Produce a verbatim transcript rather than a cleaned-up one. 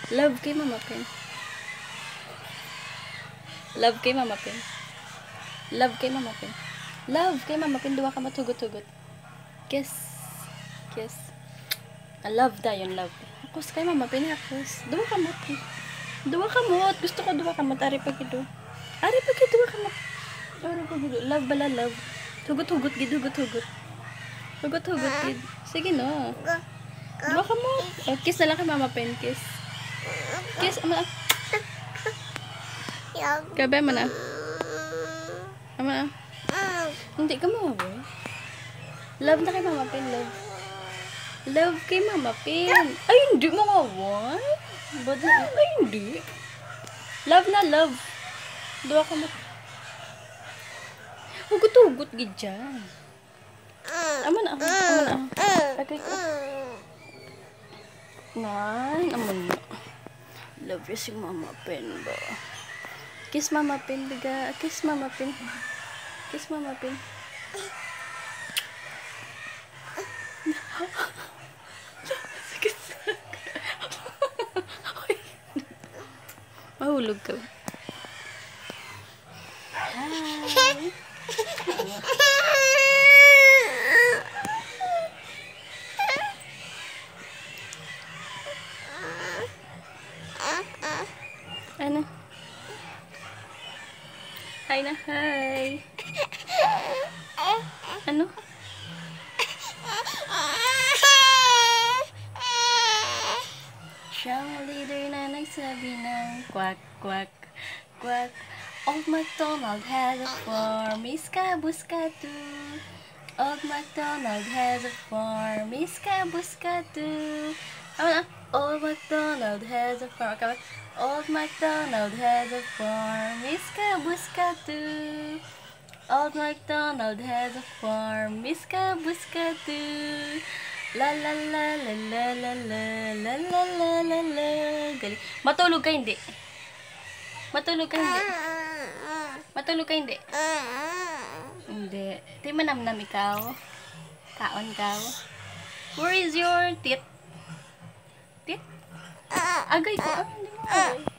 Love kay Mama Pen. Love kay Mama Pen. Love kay Mama Pen. Love kay Mama Pen. Duwa ka matugot-tugot. Kiss. Kiss. I love dayon, love. Akos kay Mama Pen. Akos. Duwa ka mot. Duwa ka mot. Gusto ko duwa ka mot. Ari pa gido. Ari pa gido. Duwa ka mot. Ari pa gido. Love bala, love. Tugot-tugot gid. Tugot-tugot. Tugot-tugot gid. Sige no. Duwa ka mot. Oh, kiss na lang kay Mama Pen. Kiss. Kiss. Ama. Gabi mo na. Ama. Hindi ka mawawa. Love na kay Mama Pen, love. Love kay Mama Pen. Ay, hindi mawawa. Ay, hindi. Love na, love. Dua ka mo. Hugot-hugot gid dyan. Ama na, ama na. Okay ko. Nan, ama na. Love you si Mama Pen ba? Kiss Mama Pen, biga. Kiss Mama Pen. Kiss Mama Pen. Mahulog ka. Hi. Ano? Hi na, hi. Ano? Siyang leader na nagsabi ng quack, quack, quack. Old MacDonald has a farm, iska-buska-do. Old MacDonald has a farm, iska-buska-do. Ano na? Old MacDonald has a farm. Old MacDonald has a farm, iska-buska-do. Old MacDonald has a farm, iska-buska-do. La la la la la la la la la la la la. Galing. Matulog ka hindi? Matulog ka hindi? Matulog ka hindi? Hindi. Di manamnam ikaw? Kaon ka? Where is your tit? Tit? Agay ko. Ah, hindi mo agay.